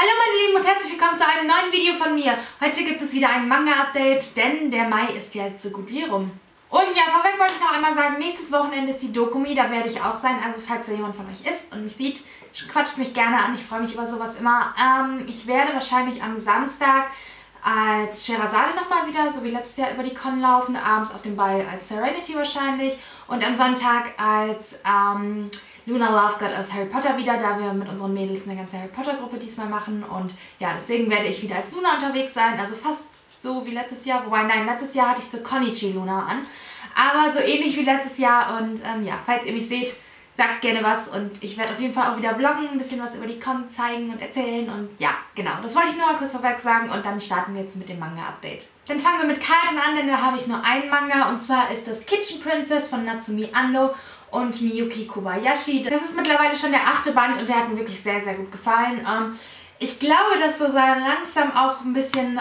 Hallo meine Lieben und herzlich willkommen zu einem neuen Video von mir. Heute gibt es wieder ein Manga-Update, denn der Mai ist ja jetzt so gut wie rum. Und ja, vorweg wollte ich noch einmal sagen, nächstes Wochenende ist die Dokumi, da werde ich auch sein. Also falls da jemand von euch ist und mich sieht, quatscht mich gerne an, ich freue mich über sowas immer. Ich werde wahrscheinlich am Samstag als Scheherazade nochmal wieder, so wie letztes Jahr, über die Con laufen, abends auf dem Ball als Serenity wahrscheinlich und am Sonntag als Luna Lovegood aus Harry Potter wieder, da wir mit unseren Mädels eine ganze Harry Potter Gruppe diesmal machen und ja, deswegen werde ich wieder als Luna unterwegs sein, also fast so wie letztes Jahr, wobei nein, letztes Jahr hatte ich so Konichi Luna an, aber so ähnlich wie letztes Jahr und ja, falls ihr mich seht, sagt gerne was und ich werde auf jeden Fall auch wieder vloggen, ein bisschen was über die Con zeigen und erzählen und ja, genau, das wollte ich nur mal kurz vorweg sagen und dann starten wir jetzt mit dem Manga-Update. Dann fangen wir mit Carlsen an, denn da habe ich nur einen Manga und zwar ist das Kitchen Princess von Natsumi Ando und Miyuki Kobayashi. Das ist mittlerweile schon der 8. Band und der hat mir wirklich sehr, sehr gut gefallen. Ich glaube, dass so langsam auch ein bisschen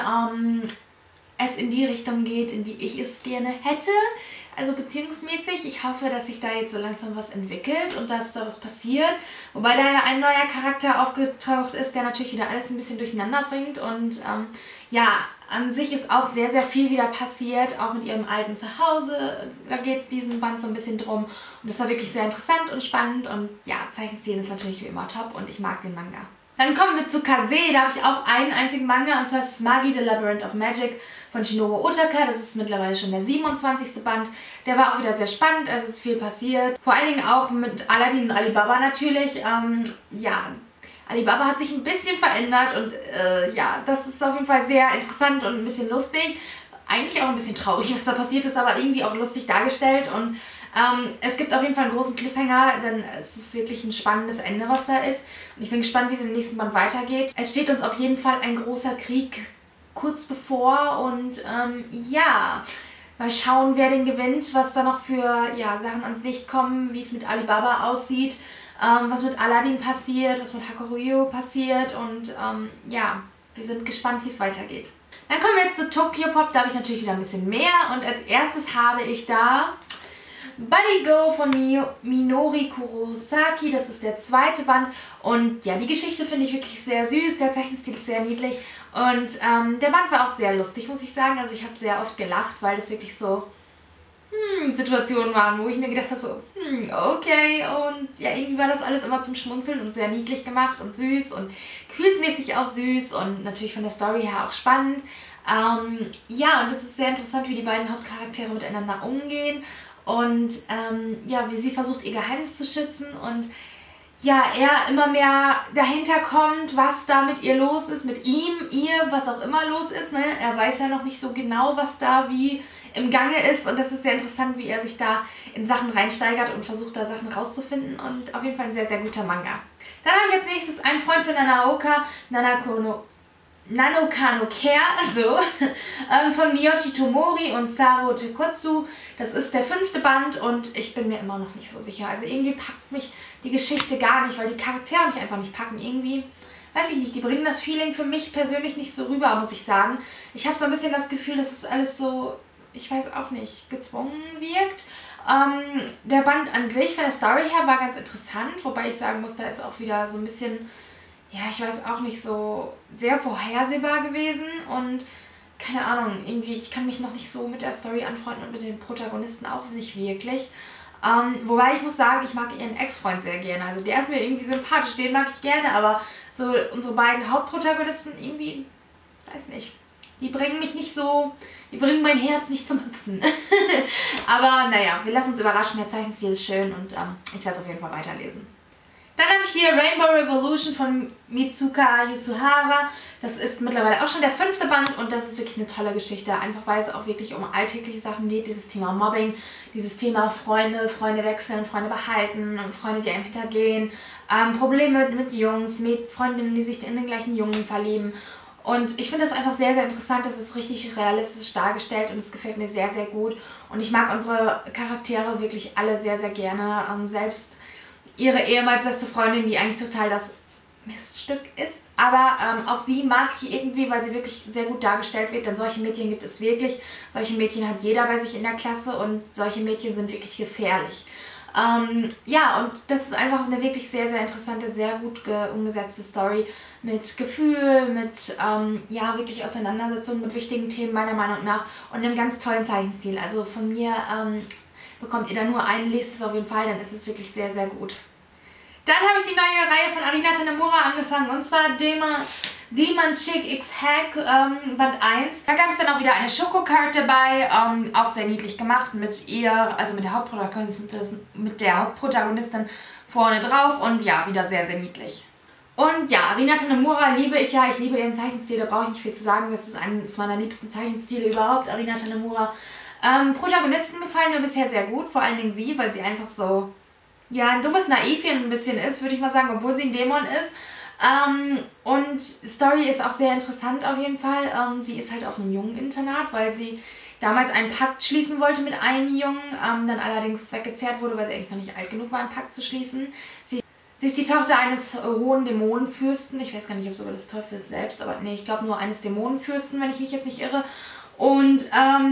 es in die Richtung geht, in die ich es gerne hätte. Also beziehungsmäßig. Ich hoffe, dass sich da jetzt so langsam was entwickelt und dass da was passiert. Wobei da ja ein neuer Charakter aufgetaucht ist, der natürlich wieder alles ein bisschen durcheinander bringt. Und ja, an sich ist auch sehr, sehr viel wieder passiert, auch mit ihrem alten Zuhause. Da geht es diesen Band so ein bisschen drum. Und das war wirklich sehr interessant und spannend. Und ja, Zeichenstil ist natürlich wie immer top und ich mag den Manga. Dann kommen wir zu Kase, da habe ich auch einen einzigen Manga und zwar ist es Magi, The Labyrinth of Magic von Shinobu Otaka. Das ist mittlerweile schon der 27. Band. Der war auch wieder sehr spannend, also ist viel passiert. Vor allen Dingen auch mit Aladdin und Alibaba natürlich. Ja, Alibaba hat sich ein bisschen verändert und ja, das ist auf jeden Fall sehr interessant und ein bisschen lustig. Eigentlich auch ein bisschen traurig, was da passiert ist, aber irgendwie auch lustig dargestellt und es gibt auf jeden Fall einen großen Cliffhanger, denn es ist wirklich ein spannendes Ende, was da ist. Und ich bin gespannt, wie es im nächsten Band weitergeht. Es steht uns auf jeden Fall ein großer Krieg kurz bevor und ja, mal schauen, wer den gewinnt, was da noch für ja, Sachen ans Licht kommen, wie es mit Alibaba aussieht, was mit Aladdin passiert, was mit Hakuryou passiert und ja, wir sind gespannt, wie es weitergeht. Dann kommen wir jetzt zu Tokyopop, da habe ich natürlich wieder ein bisschen mehr und als erstes habe ich da Buddy Go von Minori Kurosaki, das ist der 2. Band und ja, die Geschichte finde ich wirklich sehr süß, der Zeichenstil ist sehr niedlich und der Band war auch sehr lustig, muss ich sagen, also ich habe sehr oft gelacht, weil es wirklich so Situationen waren, wo ich mir gedacht habe, so, okay, und ja, irgendwie war das alles immer zum Schmunzeln und sehr niedlich gemacht und süß und gefühlsmäßig auch süß und natürlich von der Story her auch spannend. Ja, und es ist sehr interessant, wie die beiden Hauptcharaktere miteinander umgehen und ja, wie sie versucht, ihr Geheimnis zu schützen und ja, er immer mehr dahinter kommt, was da mit ihr los ist, mit ihm, ihr, was auch immer los ist, ne? Er weiß ja noch nicht so genau, was da wie im Gange ist und das ist sehr interessant, wie er sich da in Sachen reinsteigert und versucht, da Sachen rauszufinden und auf jeden Fall ein sehr, sehr guter Manga. Dann habe ich als nächstes einen Freund von Nanaoka, Nanoka no Care, so, von Miyoshi Tomori und Saro Tekotsu. Das ist der 5. Band und ich bin mir immer noch nicht so sicher. Also irgendwie packt mich die Geschichte gar nicht, weil die Charaktere mich einfach nicht packen. Irgendwie, weiß ich nicht, die bringen das Feeling für mich persönlich nicht so rüber, muss ich sagen. Ich habe so ein bisschen das Gefühl, dass es alles so, ich weiß auch nicht, gezwungen wirkt. Der Band an sich von der Story her war ganz interessant, wobei ich sagen muss, da ist auch wieder so ein bisschen, ja, ich weiß auch nicht, so sehr vorhersehbar gewesen und keine Ahnung, irgendwie, ich kann mich noch nicht so mit der Story anfreunden und mit den Protagonisten auch nicht wirklich. Wobei ich muss sagen, ich mag ihren Ex-Freund sehr gerne, also der ist mir irgendwie sympathisch, den mag ich gerne, aber so unsere beiden Hauptprotagonisten irgendwie, weiß nicht, die bringen mich nicht so, die bringen mein Herz nicht zum Hüpfen. Aber naja, wir lassen uns überraschen, der Zeichenstil ist schön und ich werde es auf jeden Fall weiterlesen. Dann habe ich hier Rainbow Revolution von Mitsuka Yusuhara. Das ist mittlerweile auch schon der 5. Band und das ist wirklich eine tolle Geschichte. Einfach weil es auch wirklich um alltägliche Sachen geht. Dieses Thema Mobbing, dieses Thema Freunde wechseln, Freunde behalten, Freunde, die einem hintergehen. Probleme mit Jungs, mit Freundinnen, die sich in den gleichen Jungen verlieben. Und ich finde das einfach sehr, sehr interessant. Das ist richtig realistisch dargestellt und es gefällt mir sehr, sehr gut. Und ich mag unsere Charaktere wirklich alle sehr, sehr gerne. Selbst ihre ehemals beste Freundin, die eigentlich total das Miststück ist. Aber auch sie mag ich irgendwie, weil sie wirklich sehr gut dargestellt wird. Denn solche Mädchen gibt es wirklich. Solche Mädchen hat jeder bei sich in der Klasse und solche Mädchen sind wirklich gefährlich. Ja, und das ist einfach eine wirklich sehr, sehr interessante, sehr gut umgesetzte Story mit Gefühl, mit ja, wirklich Auseinandersetzung mit wichtigen Themen meiner Meinung nach und einem ganz tollen Zeichenstil. Also von mir bekommt ihr da nur einen, lest es auf jeden Fall, dann ist es wirklich sehr, sehr gut. Dann habe ich die neue Reihe von Arina Tanemura angefangen, und zwar Demon Chick X Hack Band 1. Da gab es dann auch wieder eine Schokocard dabei, auch sehr niedlich gemacht mit ihr, also mit der Hauptprotagonistin vorne drauf, und ja, wieder sehr, sehr niedlich. Und ja, Arina Tanemura liebe ich ja, ich liebe ihren Zeichenstil, da brauche ich nicht viel zu sagen, das ist eines meiner liebsten Zeichenstile überhaupt, Arina Tanemura. Protagonisten gefallen mir bisher sehr gut, vor allen Dingen sie, weil sie einfach so, ja, ein dummes Naivchen ein bisschen ist, würde ich mal sagen, obwohl sie ein Dämon ist. Und Story ist auch sehr interessant auf jeden Fall. Sie ist halt auf einem Jungeninternat, weil sie damals einen Pakt schließen wollte mit einem Jungen, dann allerdings weggezerrt wurde, weil sie eigentlich noch nicht alt genug war, einen Pakt zu schließen. Sie ist die Tochter eines hohen Dämonenfürsten. Ich weiß gar nicht, ob sogar des Teufels selbst, aber nee, ich glaube nur eines Dämonenfürsten, wenn ich mich jetzt nicht irre. Und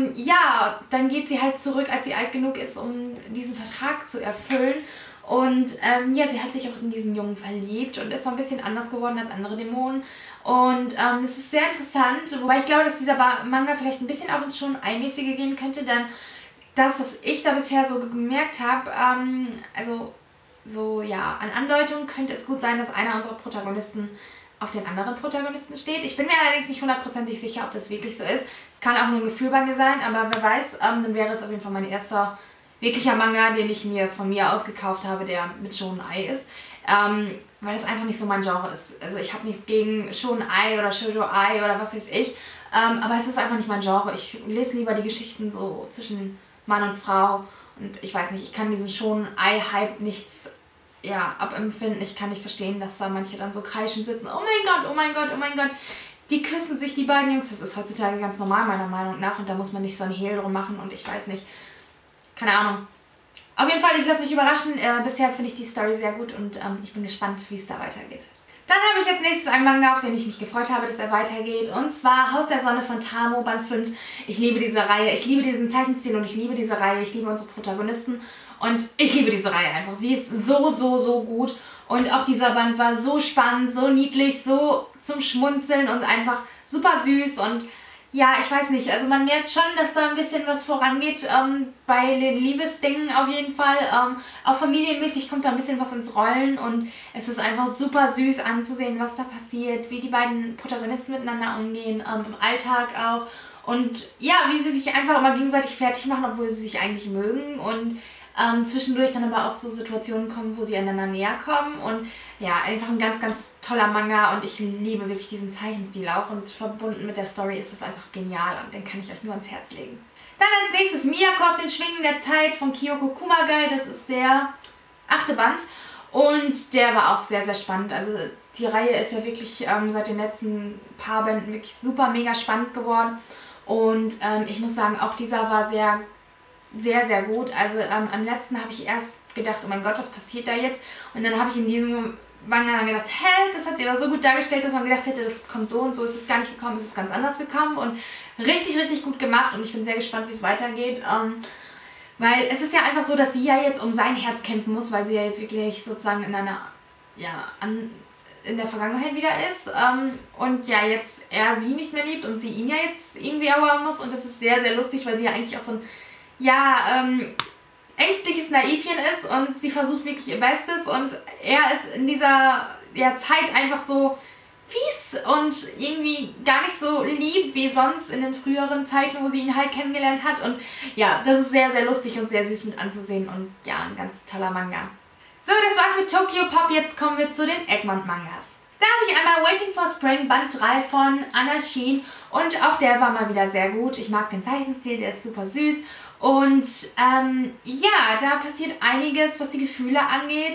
ja, dann geht sie halt zurück, als sie alt genug ist, um diesen Vertrag zu erfüllen. Und ja, sie hat sich auch in diesen Jungen verliebt und ist so ein bisschen anders geworden als andere Dämonen. Und das ist sehr interessant, wobei ich glaube, dass dieser Manga vielleicht ein bisschen auch ins schon Einmäßige gehen könnte, denn das, was ich da bisher so gemerkt habe, also so ja, an Andeutungen könnte es gut sein, dass einer unserer Protagonisten auf den anderen Protagonisten steht. Ich bin mir allerdings nicht hundertprozentig sicher, ob das wirklich so ist. Es kann auch nur ein Gefühl bei mir sein, aber wer weiß, dann wäre es auf jeden Fall mein erster wirklicher Manga, den ich mir von mir aus gekauft habe, der mit Shonen Ai ist. Weil das einfach nicht so mein Genre ist. Also ich habe nichts gegen Shonen Ai oder Shoujo Ai oder was weiß ich. Aber es ist einfach nicht mein Genre. Ich lese lieber die Geschichten so zwischen Mann und Frau. Und ich weiß nicht, ich kann diesen Shonen Ai-Hype nichts ja, abempfinden. Ich kann nicht verstehen, dass da manche dann so kreischend sitzen. Oh mein Gott, oh mein Gott, oh mein Gott. Die küssen sich, die beiden Jungs. Das ist heutzutage ganz normal, meiner Meinung nach. Und da muss man nicht so ein Hehl drum machen. Und ich weiß nicht. Keine Ahnung. Auf jeden Fall, ich lasse mich überraschen. Bisher finde ich die Story sehr gut und ich bin gespannt, wie es da weitergeht. Dann habe ich jetzt nächstes einen Manga, auf den ich mich gefreut habe, dass er weitergeht. Und zwar Haus der Sonne von Tamo, Band 5. Ich liebe diese Reihe, ich liebe diesen Zeichenstil und ich liebe diese Reihe. Ich liebe unsere Protagonisten und ich liebe diese Reihe einfach. Sie ist so, so, so gut. Und auch dieser Band war so spannend, so niedlich, so zum Schmunzeln und einfach super süß. Und ja, ich weiß nicht, also man merkt schon, dass da ein bisschen was vorangeht bei den Liebesdingen auf jeden Fall. Auch familienmäßig kommt da ein bisschen was ins Rollen und es ist einfach super süß anzusehen, was da passiert, wie die beiden Protagonisten miteinander umgehen, im Alltag auch. Und ja, wie sie sich einfach immer gegenseitig fertig machen, obwohl sie sich eigentlich mögen, und zwischendurch dann aber auch so Situationen kommen, wo sie einander näher kommen. Und ja, einfach ein ganz, ganz toller Manga und ich liebe wirklich diesen Zeichenstil auch, und verbunden mit der Story ist es einfach genial und den kann ich euch nur ans Herz legen. Dann als nächstes Miyako auf den Schwingen der Zeit von Kyoko Kumagai. Das ist der 8. Band und der war auch sehr, sehr spannend. Also die Reihe ist ja wirklich seit den letzten paar Bänden wirklich super mega spannend geworden und ich muss sagen, auch dieser war sehr, sehr, sehr gut. Also am letzten habe ich erst gedacht, oh mein Gott, was passiert da jetzt? Und dann habe ich in diesem Manga dann gedacht, hä, das hat sie aber so gut dargestellt, dass man gedacht hätte, das kommt so und so, ist es gar nicht gekommen, es ist ganz anders gekommen und richtig, richtig gut gemacht und ich bin sehr gespannt, wie es weitergeht. Weil es ist ja einfach so, dass sie ja jetzt um sein Herz kämpfen muss, weil sie ja jetzt wirklich sozusagen in einer, ja, in der Vergangenheit wieder ist und ja, jetzt er sie nicht mehr liebt und sie ihn ja jetzt irgendwie erobern muss, und das ist sehr, sehr lustig, weil sie ja eigentlich auch so ein, ja, ängstliches Naivchen ist und sie versucht wirklich ihr Bestes und er ist in dieser Zeit einfach so fies und irgendwie gar nicht so lieb wie sonst in den früheren Zeiten, wo sie ihn halt kennengelernt hat, und ja, das ist sehr, sehr lustig und sehr süß mit anzusehen und ja, ein ganz toller Manga. So, das war's mit Tokyo Pop, jetzt kommen wir zu den Egmont Mangas. Da habe ich einmal Waiting for Spring Band 3 von Anna Sheen und auch der war mal wieder sehr gut. Ich mag den Zeichenstil, der ist super süß. Und ja, da passiert einiges, was die Gefühle angeht.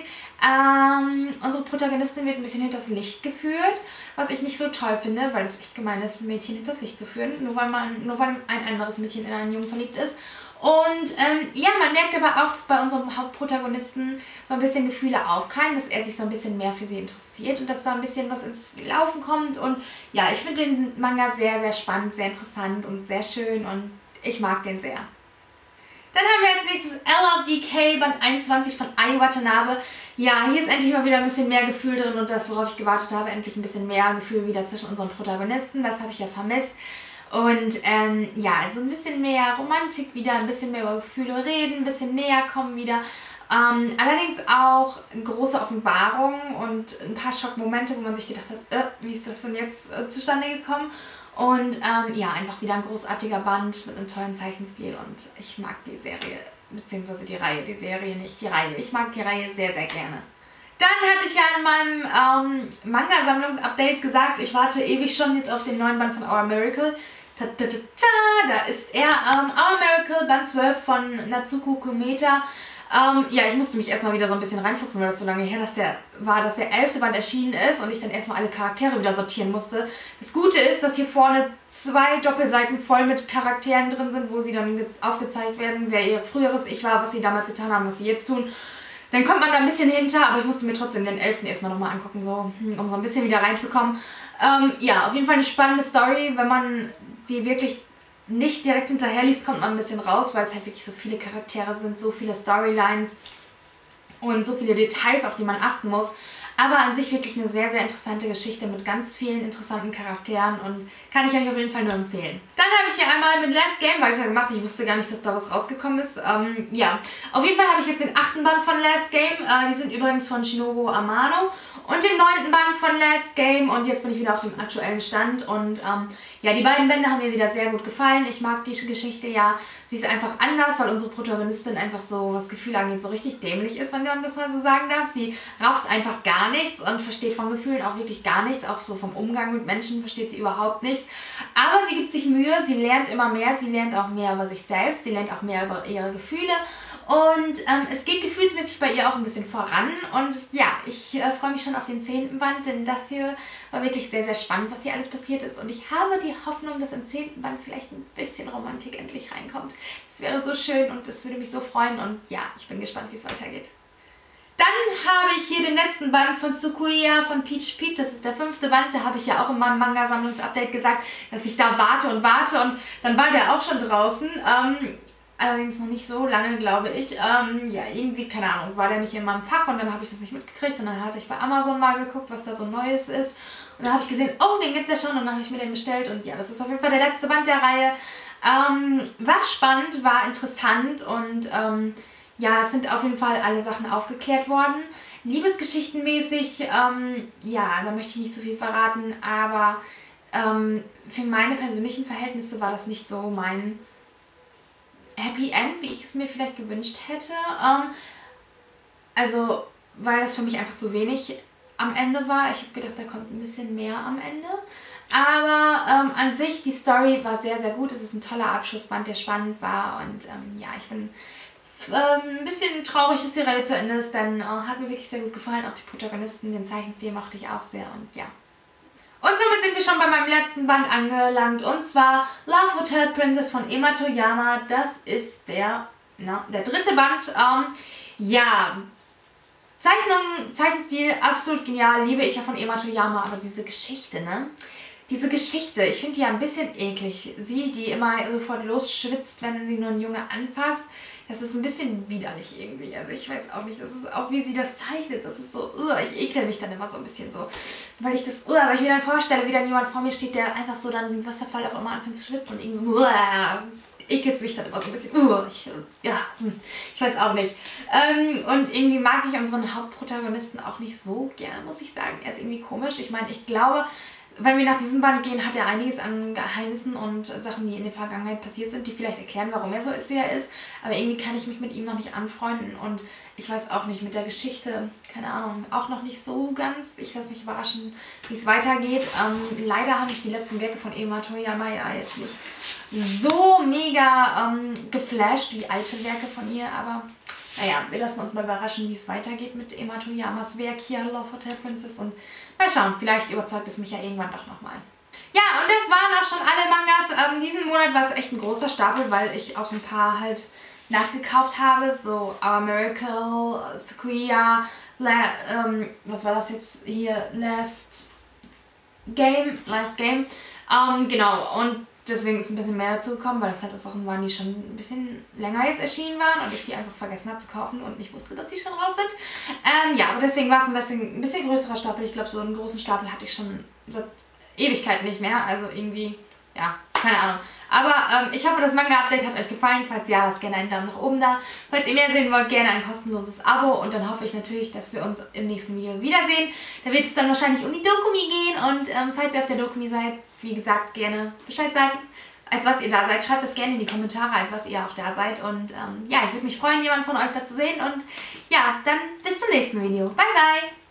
Unsere Protagonistin wird ein bisschen hinters Licht geführt, was ich nicht so toll finde, weil es echt gemein ist, Mädchen hinters Licht zu führen, nur weil ein anderes Mädchen in einen Jungen verliebt ist. Und ja, man merkt aber auch, dass bei unserem Hauptprotagonisten so ein bisschen Gefühle aufkeimen, dass er sich so ein bisschen mehr für sie interessiert und dass da ein bisschen was ins Laufen kommt. Und ja, ich finde den Manga sehr, sehr spannend, sehr interessant und sehr schön und ich mag den sehr. Dann haben wir als nächstes LFDK Band 21 von Ai Watanabe. Ja, hier ist endlich mal wieder ein bisschen mehr Gefühl drin und das, worauf ich gewartet habe, endlich ein bisschen mehr Gefühl wieder zwischen unseren Protagonisten. Das habe ich ja vermisst. Und ja, also ein bisschen mehr Romantik wieder, ein bisschen mehr über Gefühle reden, ein bisschen näher kommen wieder. Allerdings auch große Offenbarungen und ein paar Schockmomente, wo man sich gedacht hat, wie ist das denn jetzt zustande gekommen? Und ja, einfach wieder ein großartiger Band mit einem tollen Zeichenstil und ich mag die Serie, beziehungsweise die Reihe, die Serie nicht, die Reihe. Ich mag die Reihe sehr, sehr gerne. Dann hatte ich ja in meinem Manga-Sammlungs-Update gesagt, ich warte ewig schon jetzt auf den neuen Band von Our Miracle. Ta -ta -ta -ta, da ist er, Our Miracle, Band 12 von Natsuko Kometa. Ja, ich musste mich erstmal wieder so ein bisschen reinfuchsen, weil das so lange her dass der 11. Band erschienen ist und ich dann erstmal alle Charaktere wieder sortieren musste. Das Gute ist, dass hier vorne 2 Doppelseiten voll mit Charakteren drin sind, wo sie dann jetzt aufgezeigt werden, wer ihr früheres Ich war, was sie damals getan haben, was sie jetzt tun. Dann kommt man da ein bisschen hinter, aber ich musste mir trotzdem den 11. erstmal nochmal angucken, so, um so ein bisschen wieder reinzukommen. Ja, auf jeden Fall eine spannende Story. Wenn man die wirklich nicht direkt hinterherliest, kommt man ein bisschen raus, weil es halt wirklich so viele Charaktere sind, so viele Storylines und so viele Details, auf die man achten muss. Aber an sich wirklich eine sehr, sehr interessante Geschichte mit ganz vielen interessanten Charakteren und kann ich euch auf jeden Fall nur empfehlen. Dann habe ich hier einmal mit Last Game weitergemacht. Ich wusste gar nicht, dass da was rausgekommen ist. Ja, auf jeden Fall habe ich jetzt den 8. Band von Last Game. Die sind übrigens von Shinobu Amano. Und den 9. Band von Last Game und jetzt bin ich wieder auf dem aktuellen Stand und ja, die beiden Bände haben mir wieder sehr gut gefallen. Ich mag die Geschichte ja, sie ist einfach anders, weil unsere Protagonistin einfach so, was Gefühle angeht, so richtig dämlich ist, wenn man das mal so sagen darf. Sie rafft einfach gar nichts und versteht von Gefühlen auch wirklich gar nichts, auch so vom Umgang mit Menschen versteht sie überhaupt nichts. Aber sie gibt sich Mühe, sie lernt immer mehr, sie lernt auch mehr über sich selbst, sie lernt auch mehr über ihre Gefühle. Und es geht gefühlsmäßig bei ihr auch ein bisschen voran und ja, ich freue mich schon auf den 10. Band, denn das hier war wirklich sehr, sehr spannend, was hier alles passiert ist und ich habe die Hoffnung, dass im 10. Band vielleicht ein bisschen Romantik endlich reinkommt. Das wäre so schön und das würde mich so freuen und ja, ich bin gespannt, wie es weitergeht. Dann habe ich hier den letzten Band von Tsukuya von Peach Pete, das ist der 5. Band, da habe ich ja auch in meinem Manga-Sammlungs-Update gesagt, dass ich da warte und dann war der auch schon draußen. Allerdings noch nicht so lange, glaube ich. Ja, irgendwie, keine Ahnung, war der nicht in meinem Fach und dann habe ich das nicht mitgekriegt und dann hatte ich bei Amazon mal geguckt, was da so Neues ist. Und dann habe ich gesehen, oh, den gibt es ja schon und dann habe ich mir den bestellt und ja, das ist auf jeden Fall der letzte Band der Reihe. War spannend, war interessant und ja, es sind auf jeden Fall alle Sachen aufgeklärt worden. Liebesgeschichtenmäßig, ja, da möchte ich nicht so viel verraten, aber für meine persönlichen Verhältnisse war das nicht so mein Happy End, wie ich es mir vielleicht gewünscht hätte. Also, weil das für mich einfach zu wenig am Ende war. Ich habe gedacht, da kommt ein bisschen mehr am Ende. Aber an sich, die Story war sehr, sehr gut. Es ist ein toller Abschlussband, der spannend war. Und ja, ich bin ein bisschen traurig, dass die Reihe zu Ende ist, denn hat mir wirklich sehr gut gefallen. Auch die Protagonisten, den Zeichenstil mochte ich auch sehr und ja. Und somit sind wir schon bei meinem letzten Band angelangt und zwar Love Hotel Princess von Ema Toyama. Das ist der 3. Band. Ja, Zeichenstil absolut genial, liebe ich ja von Ema Toyama, aber diese Geschichte, ne? Diese Geschichte, ich finde die ja ein bisschen eklig. Sie, die immer sofort losschwitzt, wenn sie nur einen Junge anfasst. Das ist ein bisschen widerlich irgendwie. Also ich weiß auch nicht, das ist auch wie sie das zeichnet. Das ist so, ich ekel mich dann immer so ein bisschen so. Weil ich mir dann vorstelle, wie dann jemand vor mir steht, der einfach so dann im Wasserfall auf einmal anfängt zu schwitzen und irgendwie ekelt es mich dann immer so ein bisschen. Ich weiß auch nicht. Und irgendwie mag ich unseren Hauptprotagonisten auch nicht so gerne, muss ich sagen. Er ist irgendwie komisch. Ich meine, ich glaube, wenn wir nach diesem Band gehen, hat er einiges an Geheimnissen und Sachen, die in der Vergangenheit passiert sind, die vielleicht erklären, warum er so ist, wie er ist. Aber irgendwie kann ich mich mit ihm noch nicht anfreunden und ich weiß auch nicht, mit der Geschichte, keine Ahnung, auch noch nicht so ganz. Ich lasse mich überraschen, wie es weitergeht. Leider habe ich die letzten Werke von Ema Toyama jetzt nicht so mega geflasht wie alte Werke von ihr, aber naja, wir lassen uns mal überraschen, wie es weitergeht mit Ema Toyamas Werk hier, Love Hotel Princess und mal schauen, vielleicht überzeugt es mich ja irgendwann doch nochmal. Ja, und das waren auch schon alle Mangas. Diesen Monat war es echt ein großer Stapel, weil ich auch ein paar halt nachgekauft habe. So Our Miracle, Tsukuya, was war das jetzt hier? Last Game. Genau, und deswegen ist ein bisschen mehr dazu gekommen, weil das halt Sachen waren, die schon ein bisschen länger jetzt erschienen waren und ich die einfach vergessen habe zu kaufen und nicht wusste, dass die schon raus sind. Ja, aber deswegen war es ein bisschen größerer Stapel. Ich glaube, so einen großen Stapel hatte ich schon seit Ewigkeiten nicht mehr. Also irgendwie, ja, keine Ahnung. Aber ich hoffe, das Manga-Update hat euch gefallen. Falls ja, lasst gerne einen Daumen nach oben da. Falls ihr mehr sehen wollt, gerne ein kostenloses Abo. Und dann hoffe ich natürlich, dass wir uns im nächsten Video wiedersehen. Da wird es dann wahrscheinlich um die Dokumi gehen. Und falls ihr auf der Dokumi seid, wie gesagt, gerne Bescheid sagen. Als was ihr da seid, schreibt das gerne in die Kommentare, als was ihr auch da seid. Und ja, ich würde mich freuen, jemanden von euch da zu sehen. Und ja, dann bis zum nächsten Video. Bye, bye!